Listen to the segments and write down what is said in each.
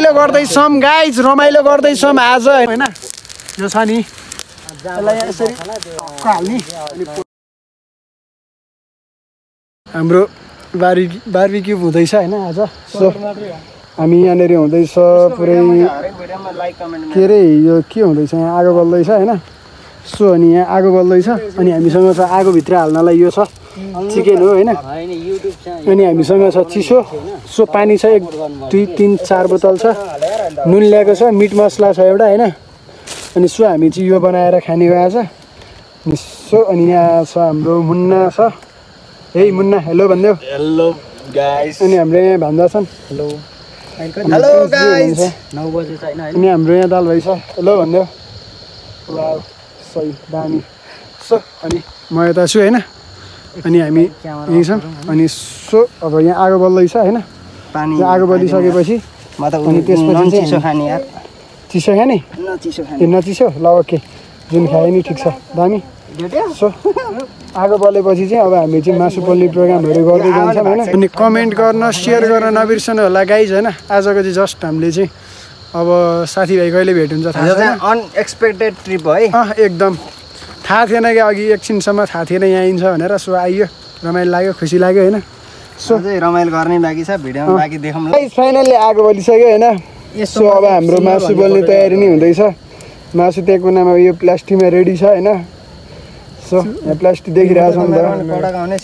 रमाइलो गर्दैछौँ गाइज रमाइलो गर्दैछौँ आज हैन यो छ नि यसलाई यसरी हाल्ने हाम्रो बारबिक्यू हुँदैछ हैन आज सो हामी यहाँनिर हुँदैछ पुरै के अरे यो के हुँदैछ यहाँ आगो बल्दैछ हैन सो अनि यहाँ आगो बल्दैछ अनि हामीसँग छ आगोभित्र हाल्नलाई यो छ चिकन हो हैन अनि हामीसँग छ चिसो सो पानी छ 1 2 3 4 बोतल छ नुन ल्याएको छ मिट मसला छ एउटा हैन अनि सो हामी चाहिँ यो बनाएर खाने हो आज अनि सो अनि यहाँ छ हाम्रो मुन्ना छ हे मुन्ना हेलो भन्देऊ हेलो गाइस अनि हाम्रो यहाँ भन्दा छन् हेलो हेलो गाइस 9 बजे छैन हैन अनि हाम्रो यहाँ दाल भाइ छ हेलो भन्देऊ वाउ सही दामी सो अनि म यता छु हैन अनि हामी यही छौँ अनि सो अब यहाँ आगो बल्दैछ हैन पानी आगो बलिसकेपछि अनि त्यसपछि चिसो खाने यार चिसो खाने नचिसो खाने नचिसो ल ओके जुन खाए नि ठिक छ दामी सो आगो बलेपछि चाहिँ अब हामी चाहिँ मासु पोल्ने प्रोग्रामहरू गर्दै जान्छौँ हैन अनि कमेन्ट गर्न सेयर गर्न नबिर्सनु होला गाइज हैन आजको चाहिँ जस्ट हामीले चाहिँ अब साथीभाइ कहिले भेट हुन्छ थाहा छैन अनएक्सपेक्टेड ट्रिप है एकदम थाहा थिएन कि अघि एकछिनसम्म थाहा थिएन यहाँ आइन्छ भनेर सो आइयो रमाइलो लाग्यो खुसी लाग्यो हैन सो चाहिँ रमाइलो गर्ने बाँकी छ भिडियोमा बाँकी देखाउँ ल फाइनल्ली आगो बलिसक्यो हैन सो अब हाम्रो मासु बल्ने तयारी नै हुँदैछ मासु त्यहाँ कुनामा यो प्लास्टिकमा रेडी छ हैन सो यहाँ प्लास्टिक देखिरहेको छ नि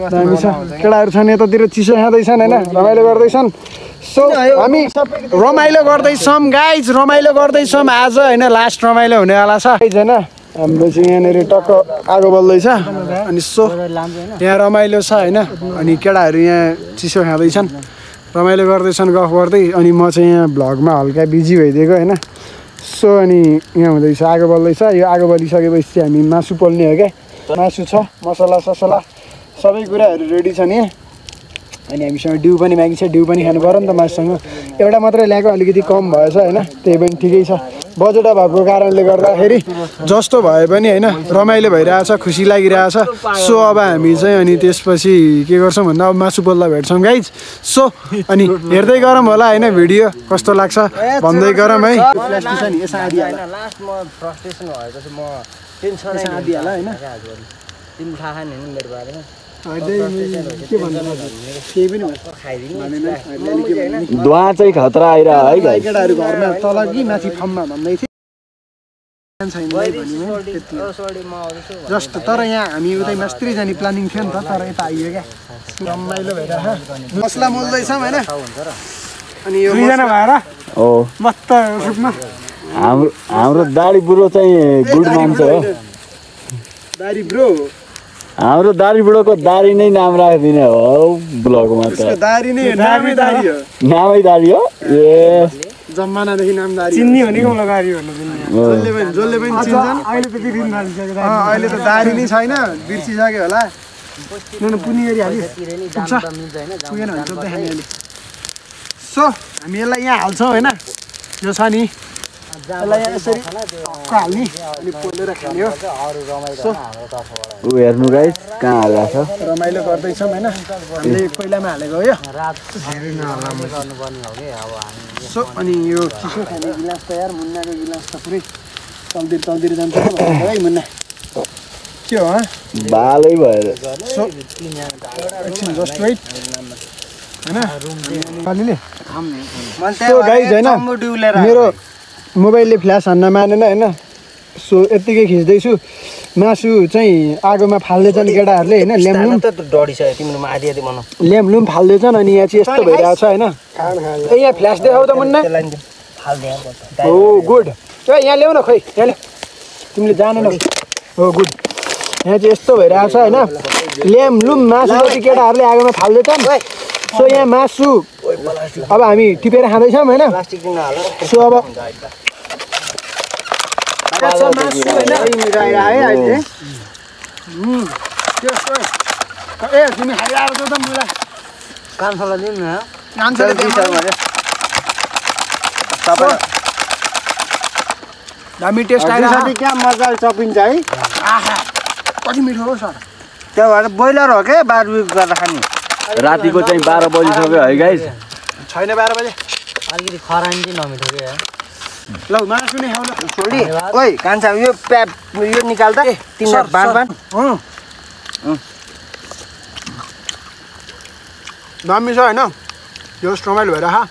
त केटाहरू छन् यतातिर चिसो खाँदैछन् हैन रमाइलो गर्दैछन् सो हामी रमाइलो गर्दैछौँ गाइज रमाइलो गर्दैछौँ आज हैन लास्ट रमाइलो हुनेवाला छ हैन हाम्रो चाहिँ यहाँनिर टक्क आगो बल्दैछ अनि सो यहाँ रमाइलो छ हैन अनि केटाहरू यहाँ चिसो खाँदैछन् रमाइलो गर्दैछन् गफ गर्दै अनि म चाहिँ यहाँ भ्लगमा हल्का बिजी भइदिएको हैन सो अनि यहाँ हुँदैछ आगो बल्दैछ यो आगो बलिसकेपछि चाहिँ हामी मासु पोल्ने हो क्या मासु छ मसला ससला सबै कुराहरू रेडी छ नि अनि हामीसँग डिउ पनि बाँकी छ डिउ पनि खानु पर्यो नि त मासुसँग एउटा मात्रै ल्याएको अलिकति कम भएछ हैन त्यही पनि ठिकै छ बजेट भएको कारणले गर्दाखेरि जस्तो भए पनि हैन रमाइलो भइरहेछ खुसी लागिरहेछ सो अब हामी चाहिँ अनि त्यसपछि के गर्छौँ भन्दा अब मासु पोल्दा भेट्छौँ गाइज सो अनि हेर्दै गरौँ होला हैन भिडियो कस्तो लाग्छ भन्दै गरौँ है लास्ट म फ्रस्ट्रेसन भएपछि म टेन्सन आदिहाल्छ हैन तिमीले थाहा छैन नि मेरो बारेमा के भन्नु केही पनि धुवा चाहिँ खतरा आइरह है गाइस केटाहरू घरमा तल कि माथि फर्ममा भन्दै थिए जस्ट तर यहाँ हामी उतै मात्रै जाने प्लानिङ थियो नि त तर यता आइयो क्या रमाइलो भइरहेछ मसला मोल्दैछौँ हैन अनि यो दुईजना भएर हो मस्त रूपमा हाम्रो दाडी बुढो चाहिँ गुड मान्छ हो दाडी ब्रो हाम्रो दाडी बुढोको दाडी नै नाम राखिदिने हो ब्लगमा त दाडी नै नामै दाडी हो नामै दाडी हो ए जम्मानादेखि नाम दाडी चिन्नी भनेको मलाई दाडी भन्नु जसले पनि चिन्छन् अहिले त बिर्सिन थालिसक्यो अहिले त दाडी नै छैन बिर्सिसक्यो होला न पुनी एरी हाल्यो पुगेन भने सोध्दै खाने अहिले सो हामी यसलाई यहाँ हाल्छौँ हैन यो छ नि यसलाई यहाँ यसरी हाल्ने अनि पोलेर खाने हो सो उ हेर्नु गाइस कहाँ हालेको छ रमाइलो गर्दैछौँ हैन हामीले पहिलामा हालेको हो यो सो अनि यो चिसो खाने गिलास तयार मुन्नाको गिलास त पुरै तल्तिर जान्छ है मुन्ना के हो बालै भएर सो एकछिन जस्ट वेट हैन खालीले सो गाइस हैन मेरो मोबाइलले फ्ल्यास हान्न मानेन हैन सो यत्तिकै खिच्दैछु मासु चाहिँ आगोमा फाल्दैछन् केटाहरूले हैन ल्याम्लुम ल्याम्लुम फाल्दैछन् अनि यहाँ चाहिँ यस्तो भइरहेको छ हैन ए यहाँ फ्ल्यास देखाउ त मुन्ना हो गुड ए यहाँ ल्याउ न खोइ यहाँ ल्याउ तिमीले जानेनौ हो गुड यहाँ चाहिँ यस्तो भइरहेको छ हैन ल्याम्लुम मासु जति केटाहरूले आगोमा फाल्दैछन् सो यहाँ मासु अब हामी टिपेर खाँदैछौँ हैन सो अब मासु हैन मिलाएर आए अहिले ए तिमी खाइरहेको छौ त मलाई कान्छोलाई दिनु न कान्छोले दिन्छ भने सबै दामी टेस्ट आइरहेको छ क्या मजाले चपिन्छ है आहा कति मिठो हो सर त्यो भएर ब्रोइलर हो के बारबिक्यू गर्दा खाने रातिको चाहिँ 12 बजिसक्यो है गाइस छैन 12 बजे अलिकति खरानी चाहिँ नमिठो के ल मासु नै खाऊ ल छोडी ओइ कान्छा यो प्याप यो निकाल त तिम्रो बाँड दामी छ हैन यो स्ट्रमाइल भएर हा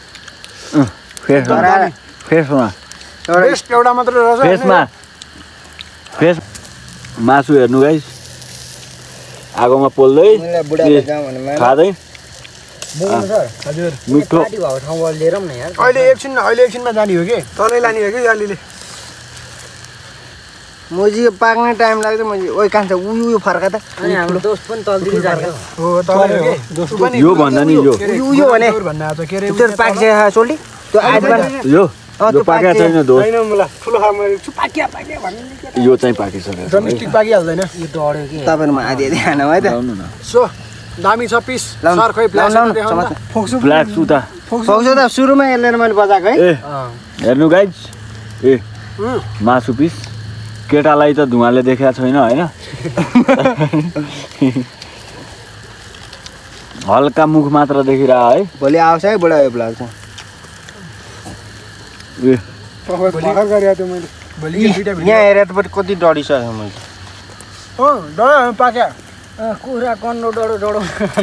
फ्रेसमा बेस्ट एउटा मात्र रहेछ फ्रेस मासु हेर्नु गाइस आगोमा पोल्दै खाँदै हजुर मिठो पार्टी भएको ठाउँबाट लिएर पनि यार अहिले एकछिनमा जाने हो कि तलै लाने हो कि अलिअलि मोजी पाक्ने टाइम लाग्छ मोजी ओइ कान्छा उयो फर्का त अनि हाम्रो दोस्त पनि तलतिर जान्छ हो तलै हो कि यो भन्दा नि यो यो भने भन्न आछ के रे त्यो पाक्छ सोल्टी त्यो आइबन यो पाकेको छैन दोस्त हैन मलाई ठुलो खाम पाक्या भन्ने यो चाहिँ पाकिसक्यो ड्रमस्टिक पाकिहाल्दैन यो डढ्यो कि तपाईहरुमा आधी खाना है त लाउनु न सो दामी छ पिस सर खोइ प्लास फोक्सु ब्ल्याक सुता फोक्सो त सुरुमा यसले मैले बजाएको है ए हेर्नु गाइज ए मासु पिस केटालाई त धुवाले देखेको छैन हैन हल्का मुख मात्र देखिरह है भोलि आउँछ है बुढा यो ब्लाउज ए भर्खर गरेको थियो मैले भोलि दुईटा यहाँ हेरेर त कति डढिसक्यो मैले हो डढ्यो पाक्या कुखुरा कन्डो डढो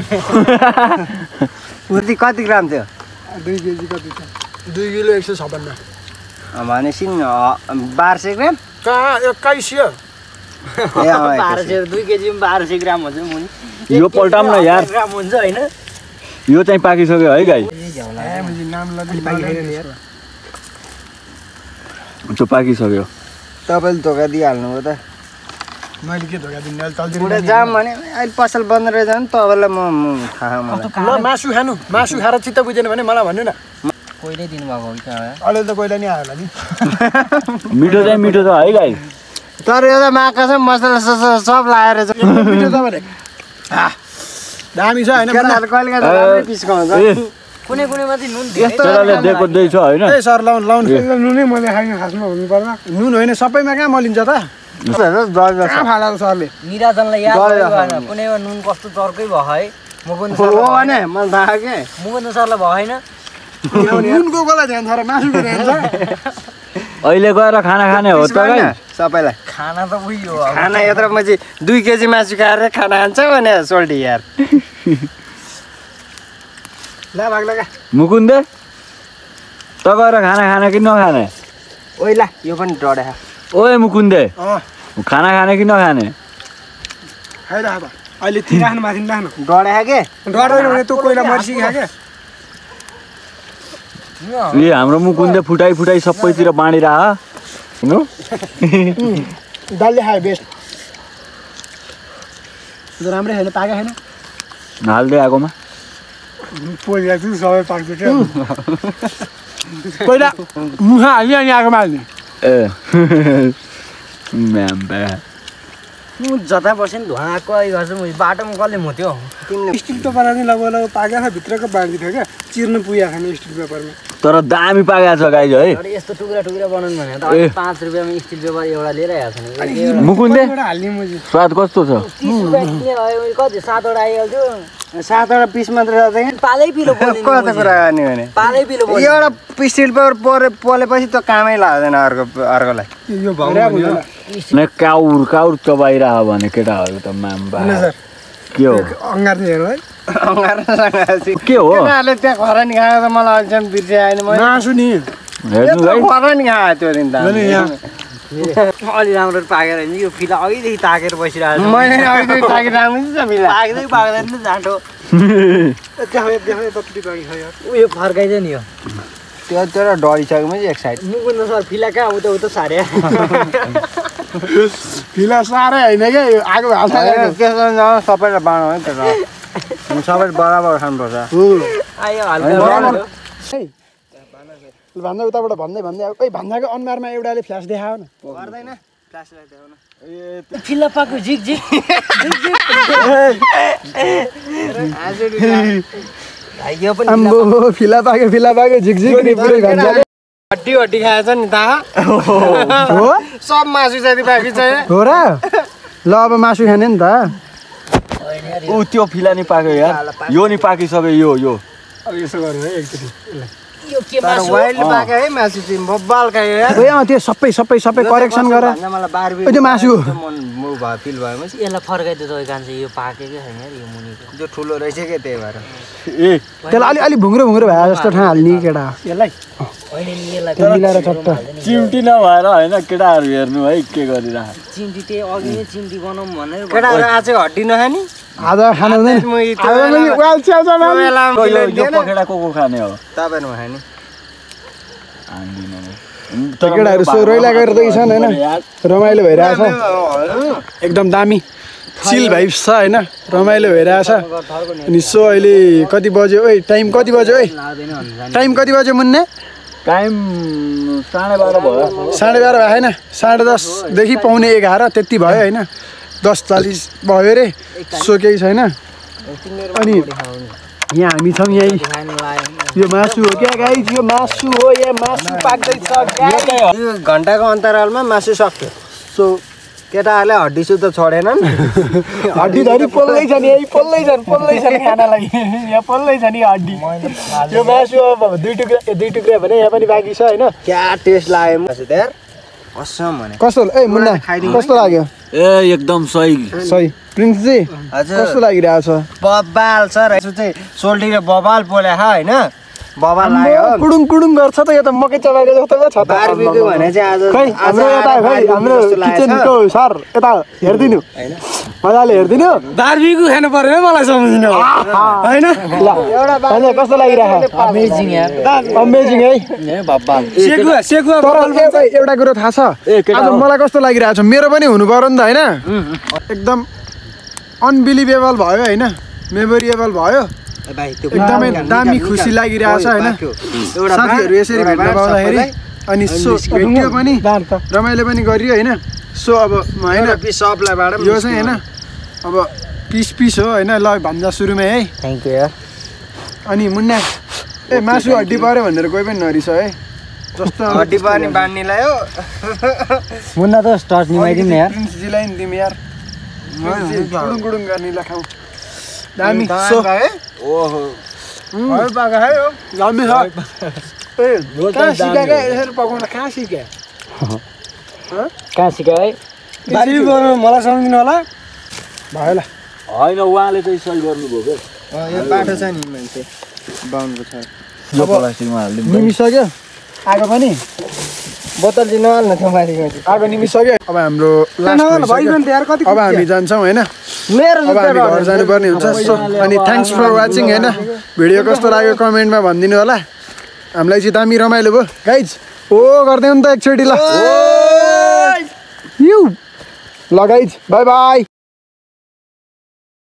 उति कति ग्राम थियो 2 केजी कति छ 2 किलो 156 भनेपछि 1200 ग्राम कहाँ 2100 ए 1200 2 केजी 1200 ग्राम हुन्छ मुनि यो पल्टाम न यार ग्राम हुन्छ हैन यो चाहिँ पाकिसक्यो है गाई मैले नाम लगी पाकिहाल्यो यार त्यो पाकिसक्यो तपाईँले धोका दिइहाल्नु हो त मैले के धोका दिने अहिले तलतिर बुढा जाम भने अहिले पसल बन्द रहेछ भने तपाईँलाई म थाहा मलाई ल मासु खानु मासु खाएर चित्त बुझेन भने मलाई भन्नु न कोहीले दिनुभएको हो क्या अहिले त कोहीलाई नि आयो होला नि मिठो चाहिँ मिठो छ है गाई तर यो त माका छ मसला सब लाएर छ मिठो त भने दामी छ हैन केटाहरु कहिले कहिले राम्रै पिस्काउँछ कुनै माथि नुन केटाले दिएको दै छ हैन ए सर लाउन नुनै मैले खाइनु खासमा हुनु पर्ला नुन होइन सबैमा कहाँ मलिन्छ त कहाँ फालाको सरले निराजनलाई याद भएन कुनैमा नुन कस्तो चर्कै भयो है मुकुन्द सर हो भने मलाई थाहा के मुकुन्द सरलाई भएन नुनको कोलाई ध्यान छ र मासुको ध्यान छ अहिले गएर खाना खाने हो त गाई सबैलाई खाना त उयो हो खाना यत्रो पछि 2 केजी मासु खाएर खाना खान्छ भने सोल्टी यार ला भाग लगा मुकुन्दे त गएर खाना खाने कि नखाने ओइ ला यो पनि डढे ओए मुकुन्दे खाना खाने कि नखाने खाइरह त अहिले ती राख्नु माथि राख्नु डढे के डढ्दैन भने तँ कोइला मर्सी खा के ए हाम्रो मुकुन्दे फुटाइ सबैतिर बाँडिरह नो दालले खायो बेस्ट राम्रै छैन पाके छैन हाल्दै आगोमा पहिला चाहिँ सबै पाक्छ क्या पहिला मुखा हाल्ने अनि आगोमा हाल्ने ए म्याम बा म जता बसेन धुवा आएको गर्छु म बाटोमा कसले मुत्यो तिमीले स्टिल पेपरमा नि लगभग पाकेको छ भित्रको बाँड्दै थियो क्या चिर्नु पुगेको छैन स्टिल पेपरमा तर दामी पाकेको छ गाई है तर यस्तो टुक्रा बनाउनु भने त 5 रुपैयाँमा स्टिल पेपर एउटा लिएर आएको छ नि मुकुन्दे एउटा हाल्ने मैले स्वाद कस्तो छ 30 रुपैयाँ किनेर आयो कति 7 वटा आइहाल्थ्यो 7 वटा पिस मात्र छ त पालै पिलो बोल्दिन कस्तो कुरा गर्ने भने पालै पिलो बोल्दिन एउटा स्टिल पेपर पोलेपछि त कामै लाग्दैन अर्कोलाई यो भाउ न काउर चबाइरह भने केटाहरू त म्याम बा के हो अङ्गार चाहिँ हेर्नु है के हो केटाहरूले त्यहाँ खरानी खाएको त मलाई अहिलेसम्म बिर्से आएन मैले मासु नि हेर्नु है खरानी खाएको त्यो दिन त अलि राम्रो पाकेर नि यो फिला अघिदेखि ताकेर बसिरहेको मैले अहिले ताकेर राम्रो छ मिला पाक्दैन नि जाँटो उयो फर्काइदियो नि यो त्यो तर डढिसकेपछि एक साइड मुकुन्द सर फिला कहाँ उता सारे फिला साह्रै होइन क्या यो आगो हाल्छ सबैलाई बाँडौँ है त्यो सबैले बराबर खानुपर्छ आयो हल्का भन्दा उताबाट भन्दै ओइ भन्दाको अनुहारमा एउटाले फ्ल्यास देखायो न गर्दैन फ्ल्यासलाई देखाउन फिला पाको झिक यो पनि आम्बो फिला पाके झिकझिक नि पुरै भन्छ हड्डी खाएछ नि थाहा हो सब मासु जति बाँकी छ हो र ल अब मासु खाने नि त ऊ त्यो फिला नि पाक्यो यार यो नि पाकिसक्यो यो अब यसो गर्नु है एकचोटि यो के मासु वाइल्ड पाके है मासु चाहिँ बब्बाल खायो यार त्यो सबै करेक्सन गर मलाई बारबी त्यो मासु म फिल भयो म यसलाई फर्काइदियो तपाईँ कान्छे यो पाकेकै छैन यार यो मुनिको जो ठुलो रहेछ के त्यही भएर ए त्यसलाई अलि भुङ्रो भए जस्तो ठाउँ हाल्ने केटा होइन नि यसलाई मिलाएर चट्ट चिम्टी नभएर होइन केटाहरू हेर्नु है के गरिरह चिम्टी त्यही अघि नै चिम्टी बनाउँ भनेर केटाहरू आज चाहिँ हड्डी नखाने आज खानु हुँदैन यो पखेडा को खाने हो तपाईँ नखाने केटाहरू सो रोइला गरिरहेछन् होइन रमाइलो भइरहेछ एकदम दामी चिल भाइब्स छ होइन रमाइलो भइरहेछ अनि सो अहिले कति बज्यो ओइ टाइम कति बज्यो ओइ टाइम कति बज्यो मुन्ने टाइम 12:30 भयो 12:30 भयो होइन 10:30देखि 11:15 त्यति भयो होइन 10:40 भयो रे सो केही छैन अनि यहाँ हामी छौँ यहीँ यो मासु हो क्या गाइस यो मासु हो यहाँ मासु पाक्दैछ यो घन्टाको अन्तरालमा मासु सक्यो सो केटाहरूले हड्डी सुत्त छोडेनन् हड्डी धरी पोल्दै छ नि यही पोल्दै छन् खानालाई यहाँ पोल्दै छ नि हड्डी यो मासु अब दुई टुक्रा भने यहाँ पनि बाँकी छ होइन क्या टेस्ट लाग्यो मासु त यार कसम भने कस्तो ए मुन्ना कस्तो लाग्यो ए एकदम सही प्रिन्सजी हजुर कस्तो लागिरहेछ बबाल छ रहेछ चाहिँ सोल्टीले बबाल पोले होइन बबाल लाग्यो कुडुङ गर्छ त यो त मकै चबाएको जस्तो पो छ त बारबेक्यू भने चाहिँ आज खै हाम्रो यता खै हाम्रो किचनको सर यता हेर्दिनु मजाले हेर्दिनु बारबेक्यू खानु पर्यो मलाई सम्झिनु होइन ल कस्तो लागिरहेछ अमेजिङ यार अमेजिङ है बब्बाल सेकुवा तर एउटा कुरो थाहा छ आज मलाई कस्तो लागिरहेछ मेरो पनि हुनु पर्यो नि त होइन एकदम अनबिलिभेबल भयो होइन मेमोरेबल भयो एकदमै दामी खुसी लागिरहेछ होइन साथीहरू यसरी भेट्न पाउँदाखेरि अनि सो भेट्यो पनि रमाइलो पनि गरियो होइन सो अब होइन यो चाहिँ होइन अब पिस हो होइन ल भन्दा सुरुमै है थ्याङ्क यू यार अनि मुन्ना ए मासु हड्डी पऱ्यो भनेर कोही पनि नरिस है जस्तो हड्डी पनि बाँड्नेलाई हो मुन्ना त स्टार्ट निमाइदिउँ न यार प्रिन्सजीलाई नि दिउँ यार गुडुङ गर्नेलाई खाउँ दामी सो ओहो दामी छ ए कहाँ सिकाएको यसरी पकाउन कहाँ सिक्यो कहाँ सिक्यो है मलाई सम्झिनु होला भयो ल होइन उहाँले चाहिँ सही गर्नुभयो के यो बाटो छ नि मान्छे बाउन्डको छ यो प्लास्टिकमा हाल्दिउँ निमिसक्यो आगो पनि बोतल चाहिँ नहाल्न थियो माथिको आगो निमिसक्यो अब हाम्रो अब हामी जान्छौँ होइन अब हामी घर जानुपर्ने हुन्छ सो अनि थ्याङ्क्स फर वाचिङ होइन भिडियो कस्तो लाग्यो कमेन्टमा भनिदिनु होला हामीलाई चाहिँ दामी रमाइलो भयो गाइज ओ गरिदिउँ नि त एकचोटि ल गाइज बाई बाई